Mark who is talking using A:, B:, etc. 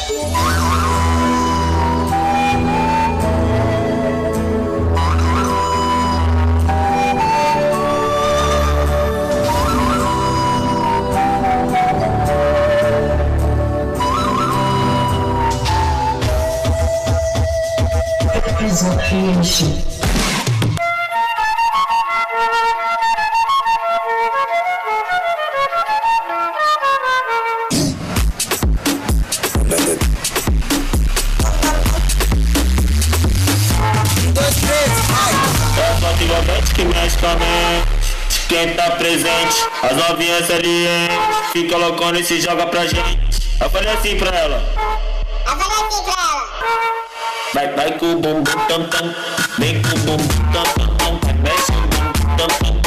A: Que mexe com a mente, quem tá presente, as novinhas salientes, fica loucona e se joga pra gente. Eu falei assim pra ela. Vai com o bumbum tam tam, vem com o bumbum tam tam tam, vai mexe o bumbum tam tam.